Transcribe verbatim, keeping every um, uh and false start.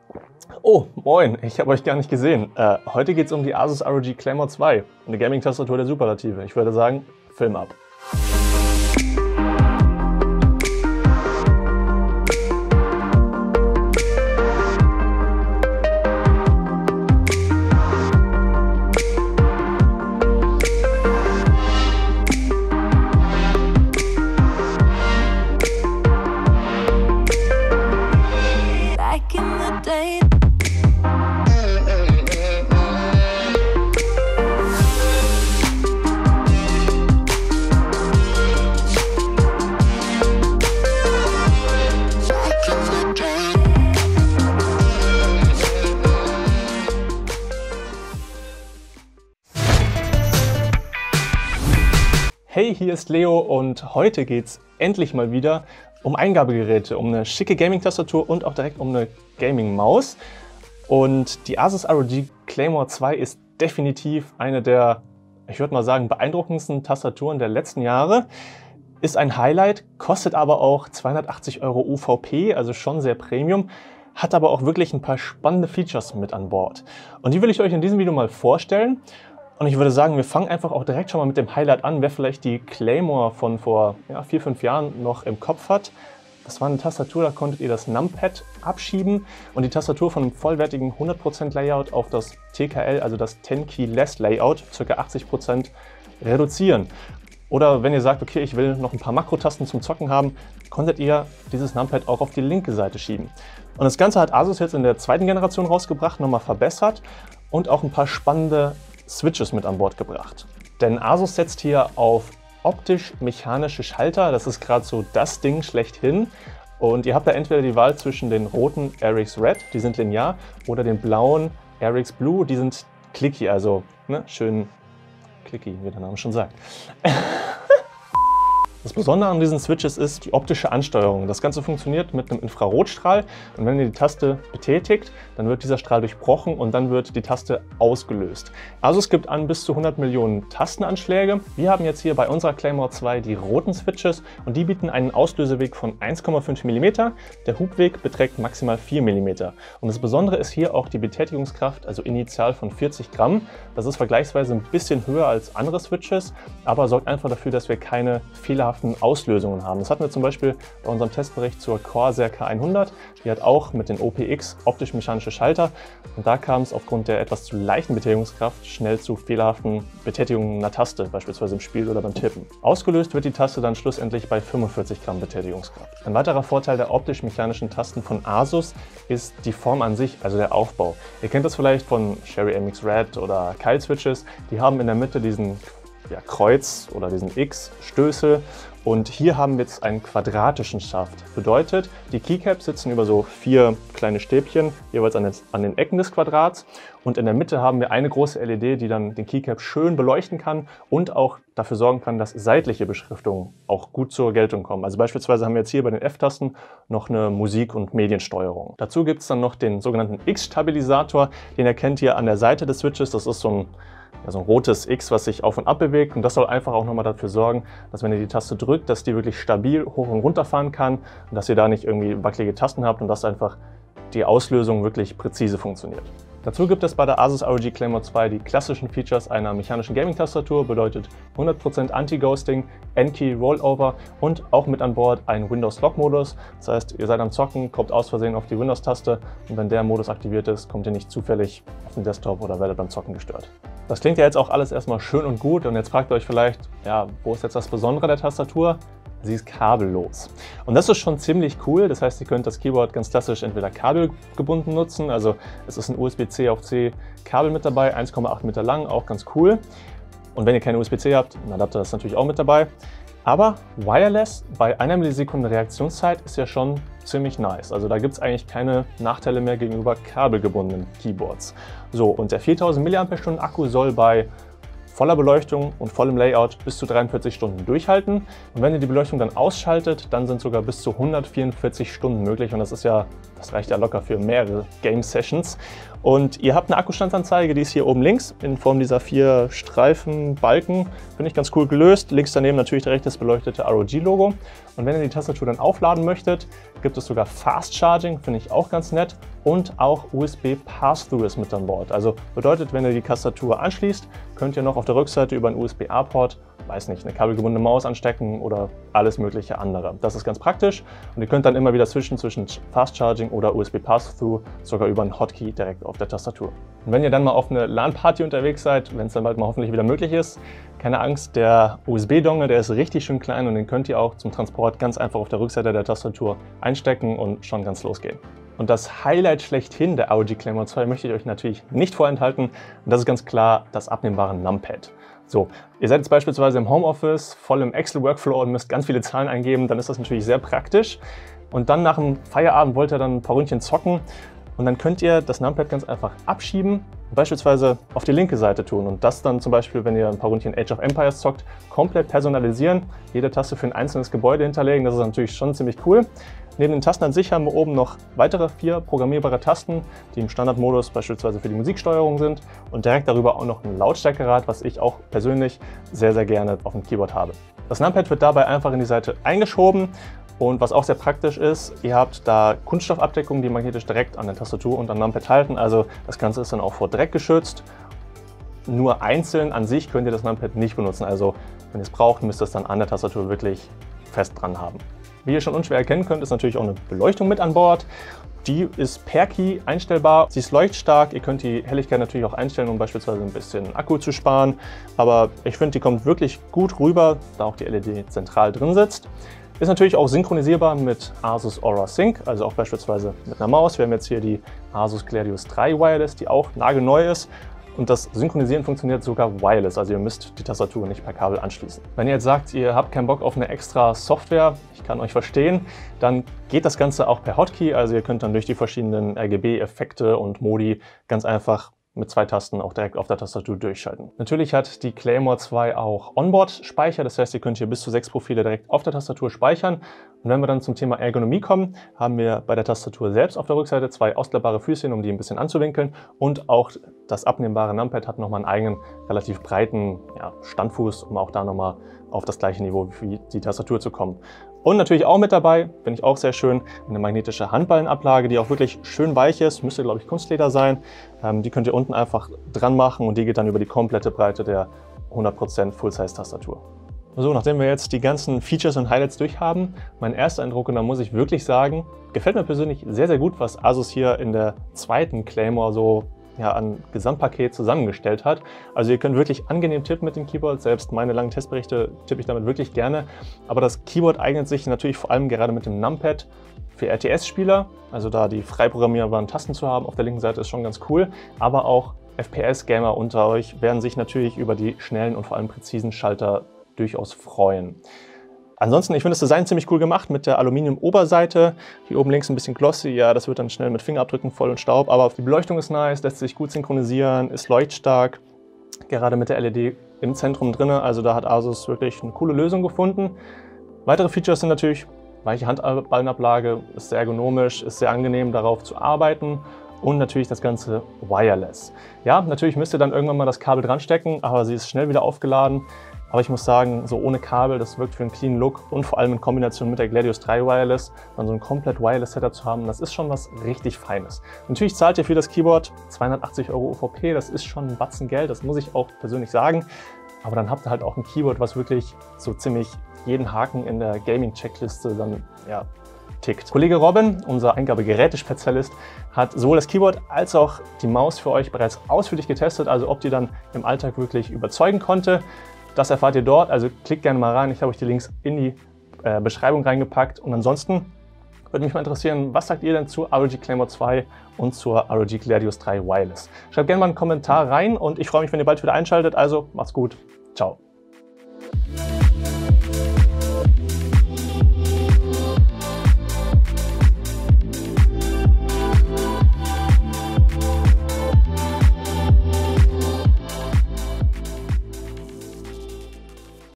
Oh, moin, ich habe euch gar nicht gesehen. Äh, heute geht es um die Asus R O G Claymore zwei, eine Gaming-Tastatur der Superlative. Ich würde sagen, Film ab. Hey, hier ist Leo und heute geht es endlich mal wieder um Eingabegeräte, um eine schicke Gaming-Tastatur und auch direkt um eine Gaming-Maus. Und die Asus R O G Claymore zwei ist definitiv eine der, ich würde mal sagen, beeindruckendsten Tastaturen der letzten Jahre. Ist ein Highlight, kostet aber auch zweihundertachtzig Euro U V P, also schon sehr Premium, hat aber auch wirklich ein paar spannende Features mit an Bord. Und die will ich euch in diesem Video mal vorstellen. Und ich würde sagen, wir fangen einfach auch direkt schon mal mit dem Highlight an, wer vielleicht die Claymore von vor ja, vier, fünf Jahren noch im Kopf hat. Das war eine Tastatur, da konntet ihr das Numpad abschieben und die Tastatur von einem vollwertigen hundert Prozent Layout auf das T K L, also das zehn Key Less Layout, ca. achtzig Prozent reduzieren. Oder wenn ihr sagt, okay, ich will noch ein paar Makrotasten zum Zocken haben, konntet ihr dieses Numpad auch auf die linke Seite schieben. Und das Ganze hat Asus jetzt in der zweiten Generation rausgebracht, nochmal verbessert und auch ein paar spannende Switches mit an Bord gebracht. Denn Asus setzt hier auf optisch-mechanische Schalter, das ist gerade so das Ding schlechthin. Und ihr habt da entweder die Wahl zwischen den roten R X Red, die sind linear, oder den blauen R X Blue, die sind clicky, also ne, schön clicky, wie der Name schon sagt. Das Besondere an diesen Switches ist die optische Ansteuerung. Das Ganze funktioniert mit einem Infrarotstrahl und wenn ihr die Taste betätigt, dann wird dieser Strahl durchbrochen und dann wird die Taste ausgelöst. Asus gibt an bis zu hundert Millionen Tastenanschläge. Wir haben jetzt hier bei unserer Claymore zwei die roten Switches und die bieten einen Auslöseweg von eins Komma fünf Millimeter. Der Hubweg beträgt maximal vier Millimeter. Und das Besondere ist hier auch die Betätigungskraft, also initial von vierzig Gramm. Das ist vergleichsweise ein bisschen höher als andere Switches, aber sorgt einfach dafür, dass wir keine fehlerhaften Auslösungen haben. Das hatten wir zum Beispiel bei unserem Testbericht zur Corsair K hundert. Die hat auch mit den O P X optisch-mechanische Schalter und da kam es aufgrund der etwas zu leichten Betätigungskraft schnell zu fehlerhaften Betätigungen einer Taste, beispielsweise im Spiel oder beim Tippen. Ausgelöst wird die Taste dann schlussendlich bei fünfundvierzig Gramm Betätigungskraft. Ein weiterer Vorteil der optisch-mechanischen Tasten von Asus ist die Form an sich, also der Aufbau. Ihr kennt das vielleicht von Cherry M X Red oder Kyle Switches. Die haben in der Mitte diesen ja, Kreuz oder diesen X-Stößel und hier haben wir jetzt einen quadratischen Schaft. Bedeutet, die Keycaps sitzen über so vier kleine Stäbchen, jeweils an den, an den Ecken des Quadrats und in der Mitte haben wir eine große L E D, die dann den Keycap schön beleuchten kann und auch dafür sorgen kann, dass seitliche Beschriftungen auch gut zur Geltung kommen. Also beispielsweise haben wir jetzt hier bei den F-Tasten noch eine Musik- und Mediensteuerung. Dazu gibt es dann noch den sogenannten X-Stabilisator, den erkennt ihr an der Seite des Switches. Das ist so ein Ja, so ein rotes X, was sich auf und ab bewegt und das soll einfach auch nochmal dafür sorgen, dass wenn ihr die Taste drückt, dass die wirklich stabil hoch und runter fahren kann und dass ihr da nicht irgendwie wackelige Tasten habt und dass einfach die Auslösung wirklich präzise funktioniert. Dazu gibt es bei der Asus R O G Claymore zwei die klassischen Features einer mechanischen Gaming-Tastatur, bedeutet hundert Prozent Anti-Ghosting, N-Key Rollover und auch mit an Bord ein Windows-Lock-Modus. Das heißt, ihr seid am Zocken, kommt aus Versehen auf die Windows-Taste und wenn der Modus aktiviert ist, kommt ihr nicht zufällig auf den Desktop oder werdet beim Zocken gestört. Das klingt ja jetzt auch alles erstmal schön und gut und jetzt fragt ihr euch vielleicht, ja, wo ist jetzt das Besondere der Tastatur? Sie ist kabellos. Und das ist schon ziemlich cool. Das heißt, ihr könnt das Keyboard ganz klassisch entweder kabelgebunden nutzen. Also es ist ein U S B C auf C Kabel mit dabei, eins Komma acht Meter lang, auch ganz cool. Und wenn ihr keine U S B C habt, ein Adapter ist natürlich auch mit dabei. Aber wireless bei einer Millisekunde Reaktionszeit ist ja schon ziemlich nice. Also da gibt es eigentlich keine Nachteile mehr gegenüber kabelgebundenen Keyboards. So, und der viertausend Milliampere-Stunden Akku soll bei voller Beleuchtung und vollem Layout bis zu dreiundvierzig Stunden durchhalten. Und wenn ihr die Beleuchtung dann ausschaltet, dann sind sogar bis zu hundertvierundvierzig Stunden möglich. Und das ist ja Das reicht ja locker für mehrere Game-Sessions. Und ihr habt eine Akkustandsanzeige, die ist hier oben links in Form dieser vier Streifen, Balken. Finde ich ganz cool gelöst. Links daneben natürlich direkt das beleuchtete R O G-Logo. Und wenn ihr die Tastatur dann aufladen möchtet, gibt es sogar Fast Charging, finde ich auch ganz nett. Und auch U S B Pass-Through ist mit an Bord. Also bedeutet, wenn ihr die Tastatur anschließt, könnt ihr noch auf der Rückseite über einen U S B A-Port, weiß nicht, eine kabelgebundene Maus anstecken oder alles mögliche andere. Das ist ganz praktisch und ihr könnt dann immer wieder switchen zwischen Fast Charging oder U S B Pass-Through, sogar über einen Hotkey direkt auf der Tastatur. Und wenn ihr dann mal auf eine LAN-Party unterwegs seid, wenn es dann bald mal hoffentlich wieder möglich ist, keine Angst, der U S B-Dongle, der ist richtig schön klein und den könnt ihr auch zum Transport ganz einfach auf der Rückseite der Tastatur einstecken und schon ganz losgehen. Und das Highlight schlechthin der R O G Claymore zwei möchte ich euch natürlich nicht vorenthalten. Und das ist ganz klar das abnehmbare Numpad. So, ihr seid jetzt beispielsweise im Homeoffice, voll im Excel-Workflow und müsst ganz viele Zahlen eingeben, dann ist das natürlich sehr praktisch. Und dann nach dem Feierabend wollt ihr dann ein paar Ründchen zocken und dann könnt ihr das Numpad ganz einfach abschieben und beispielsweise auf die linke Seite tun und das dann zum Beispiel, wenn ihr ein paar Ründchen Age of Empires zockt, komplett personalisieren, jede Taste für ein einzelnes Gebäude hinterlegen, das ist natürlich schon ziemlich cool. Neben den Tasten an sich haben wir oben noch weitere vier programmierbare Tasten, die im Standardmodus beispielsweise für die Musiksteuerung sind und direkt darüber auch noch ein Lautstärkerad, was ich auch persönlich sehr, sehr gerne auf dem Keyboard habe. Das Numpad wird dabei einfach in die Seite eingeschoben und was auch sehr praktisch ist, ihr habt da Kunststoffabdeckungen, die magnetisch direkt an der Tastatur und am Numpad halten, also das Ganze ist dann auch vor Dreck geschützt. Nur einzeln an sich könnt ihr das Numpad nicht benutzen, also wenn ihr es braucht, müsst ihr es dann an der Tastatur wirklich fest dran haben. Wie ihr schon unschwer erkennen könnt, ist natürlich auch eine Beleuchtung mit an Bord. Die ist per Key einstellbar. Sie ist leuchtstark. Ihr könnt die Helligkeit natürlich auch einstellen, um beispielsweise ein bisschen Akku zu sparen. Aber ich finde, die kommt wirklich gut rüber, da auch die L E D zentral drin sitzt. Ist natürlich auch synchronisierbar mit Asus Aura Sync, also auch beispielsweise mit einer Maus. Wir haben jetzt hier die Asus Gladius drei Wireless, die auch nagelneu ist. Und das Synchronisieren funktioniert sogar wireless, also ihr müsst die Tastatur nicht per Kabel anschließen. Wenn ihr jetzt sagt, ihr habt keinen Bock auf eine extra Software, ich kann euch verstehen, dann geht das Ganze auch per Hotkey, also ihr könnt dann durch die verschiedenen R G B-Effekte und Modi ganz einfach mit zwei Tasten auch direkt auf der Tastatur durchschalten. Natürlich hat die Claymore zwei auch Onboard-Speicher, das heißt, ihr könnt hier bis zu sechs Profile direkt auf der Tastatur speichern. Und wenn wir dann zum Thema Ergonomie kommen, haben wir bei der Tastatur selbst auf der Rückseite zwei ausklappbare Füßchen, um die ein bisschen anzuwinkeln. Und auch das abnehmbare Numpad hat nochmal einen eigenen, relativ breiten ja, Standfuß, um auch da nochmal auf das gleiche Niveau wie die Tastatur zu kommen. Und natürlich auch mit dabei, finde ich auch sehr schön, eine magnetische Handballenablage, die auch wirklich schön weich ist, müsste glaube ich Kunstleder sein. Ähm, die könnt ihr unten einfach dran machen und die geht dann über die komplette Breite der hundert Prozent Full-Size-Tastatur. So, nachdem wir jetzt die ganzen Features und Highlights durch haben, mein erster Eindruck, und da muss ich wirklich sagen, gefällt mir persönlich sehr, sehr gut, was Asus hier in der zweiten Claymore so ja, an Gesamtpaket zusammengestellt hat. Also ihr könnt wirklich angenehm tippen mit dem Keyboard, selbst meine langen Testberichte tippe ich damit wirklich gerne. Aber das Keyboard eignet sich natürlich vor allem gerade mit dem Numpad für R T S-Spieler, also da die frei programmierbaren Tasten zu haben auf der linken Seite ist schon ganz cool, aber auch F P S-Gamer unter euch werden sich natürlich über die schnellen und vor allem präzisen Schalter durchaus freuen. Ansonsten, ich finde das Design ziemlich cool gemacht mit der Aluminium-Oberseite. Hier oben links ein bisschen glossy, ja, das wird dann schnell mit Fingerabdrücken voll und Staub, aber die Beleuchtung ist nice, lässt sich gut synchronisieren, ist leuchtstark, gerade mit der L E D im Zentrum drin, also da hat Asus wirklich eine coole Lösung gefunden. Weitere Features sind natürlich weiche Handballenablage, ist sehr ergonomisch, ist sehr angenehm darauf zu arbeiten und natürlich das Ganze wireless. Ja, natürlich müsst ihr dann irgendwann mal das Kabel dran stecken, aber sie ist schnell wieder aufgeladen. Aber ich muss sagen, so ohne Kabel, das wirkt für einen clean Look und vor allem in Kombination mit der Gladius drei Wireless, dann so ein komplett wireless Setup zu haben, das ist schon was richtig Feines. Natürlich zahlt ihr für das Keyboard zweihundertachtzig Euro U V P, das ist schon ein Batzen Geld, das muss ich auch persönlich sagen. Aber dann habt ihr halt auch ein Keyboard, was wirklich so ziemlich jeden Haken in der Gaming-Checkliste dann ja, tickt. Kollege Robin, unser Eingabegerätespezialist, hat sowohl das Keyboard als auch die Maus für euch bereits ausführlich getestet, also ob die dann im Alltag wirklich überzeugen konnte. Das erfahrt ihr dort, also klickt gerne mal rein. Ich habe euch die Links in die äh, Beschreibung reingepackt. Und ansonsten würde mich mal interessieren, was sagt ihr denn zu R O G Claymore zwei und zur R O G Gladius drei Wireless? Schreibt gerne mal einen Kommentar rein und ich freue mich, wenn ihr bald wieder einschaltet. Also macht's gut. Ciao.